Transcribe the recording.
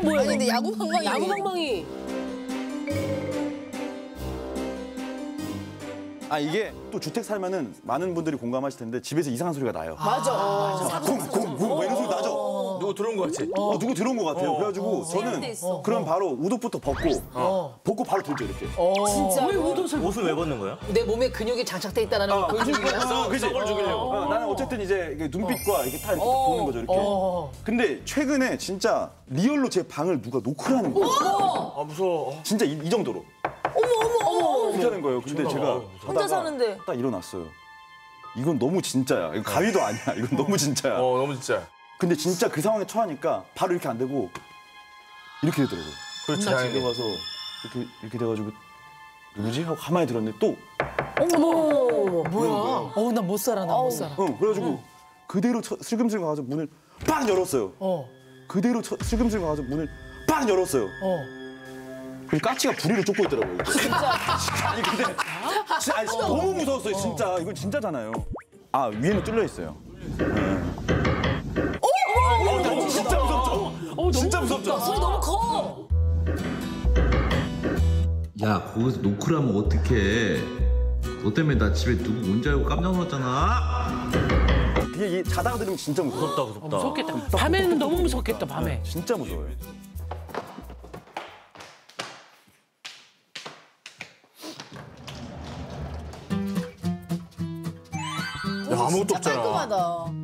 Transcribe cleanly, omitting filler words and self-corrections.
뭐야? 아니 근데 야구 방망이. 야구 방망이. 아 이게 또 주택 살면은 많은 분들이 공감하실 텐데 집에서 이상한 소리가 나요. 맞아. 쿵쿵쿵 뭐 이런 소리 나죠. 누구 들어온 거 같지? 누구 들어온 것 같아요. 그래가지고 저는 그럼 바로 우도부터 벗고 바로 돌죠 이렇게. 진짜. 왜 옷을 옷을 왜 벗는 거야? 내 몸에 근육이 장착돼 있다는 걸 보여주기 위해서. 그치? 썩을 죽이려고. 나는 어쨌든 이제 이게 눈빛과 이렇게 다 이렇게 딱 보는 거죠 이렇게. 근데 최근에 진짜 리얼로 제 방을 누가 노크를 하는 거예요. 아 무서워. 진짜 이 정도로. 어머. 그렇게 하는 거예요. 근데 제가 혼자 하다가 사는데. 딱 일어났어요. 이건 너무 진짜야. 이건 가위도 아니야. 이건 너무 진짜야. 너무 진짜. 근데 진짜 그 상황에 처하니까 바로 이렇게 안 되고 이렇게 되더라고요. 그렇지. 집에 당연히. 가서 이렇게 돼가지고 누구지? 하고 가만히 들었는데 또 어머. 뭐야? 나 못 살아, 나 못 살아. 그래가지고 그대로 슬금슬금 가서 문을 빡 열었어요. 그대로 슬금슬금 가서 문을 빡 열었어요. 그 까치가 부리를 쫓고 있더라고요. 이렇게. 진짜. 아니 근데 아니, 너무 무서웠어요. 진짜 이건 진짜잖아요. 아 위에는 뚫려 있어요. 진짜 무섭죠? 진짜 무섭죠? 소리 너무 커. 야, 거기서 노크를 하면 어떡해. 너 때문에 나 집에 누구 온 줄 알고 깜짝 놀랐잖아. 이게 자다가 들으면 진짜 무섭다. 무섭겠다. 밤에는 너무 무섭겠다, 밤에. 진짜 무서워요. 야, 아무것도 없잖아. 깔끔하다.